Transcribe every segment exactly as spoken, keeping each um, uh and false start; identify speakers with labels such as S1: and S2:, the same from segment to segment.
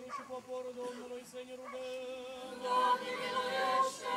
S1: Dumnezeu și poporul Domnului să ne rugăm.
S2: Doamne, miluiește!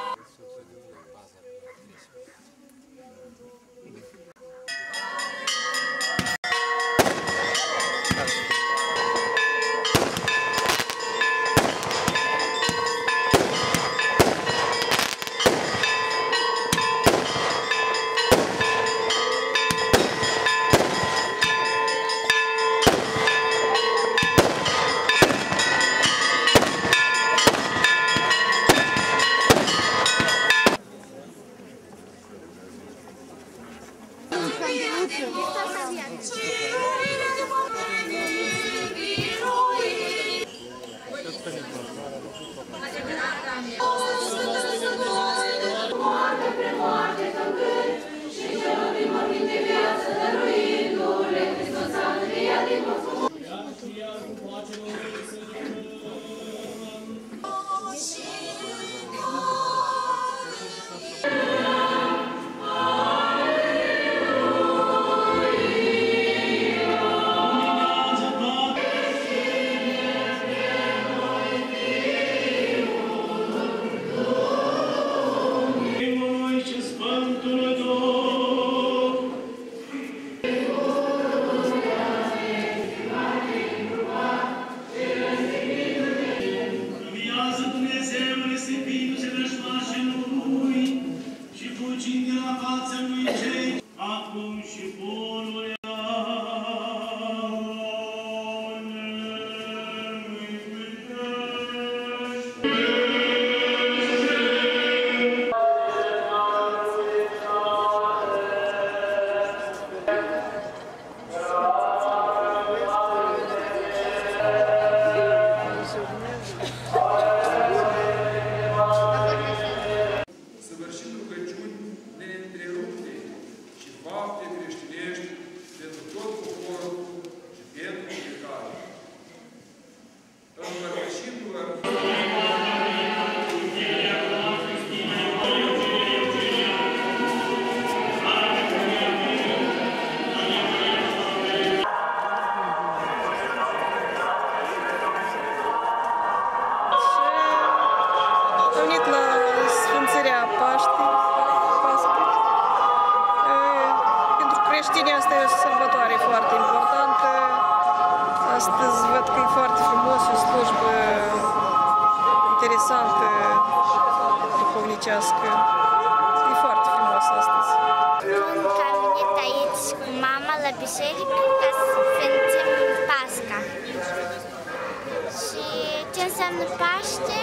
S3: Asta e o sărbătoare foarte importantă. Astăzi văd că e foarte frumos, o slujbă interesantă, duhovnicească. E foarte frumos astăzi.
S4: Spun că am venit aici cu mama la biserică ca să sfințim Pasca. Și ce înseamnă Paște?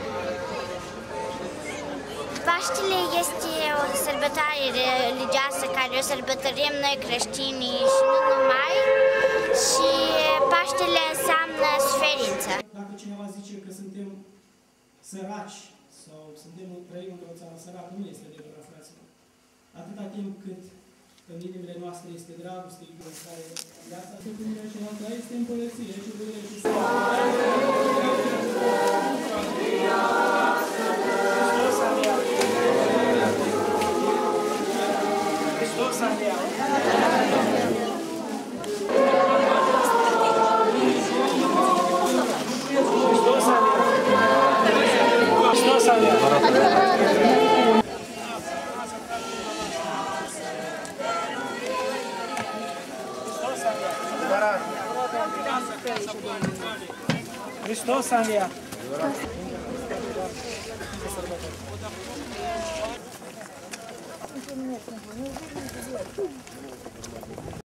S4: Paștele este o sărbătoare religioasă care o sărbătorim noi creștinii și nu numai. Și Paștele înseamnă suferință.
S5: Dacă cineva zice că suntem săraci sau suntem, trăim într-o țară săracă, nu este adevărat, fraților. Atâta timp cât în inimile noastre este dragoste, iubire, care viața de primire și alta este împărăție și durerea și Hristos a înviat!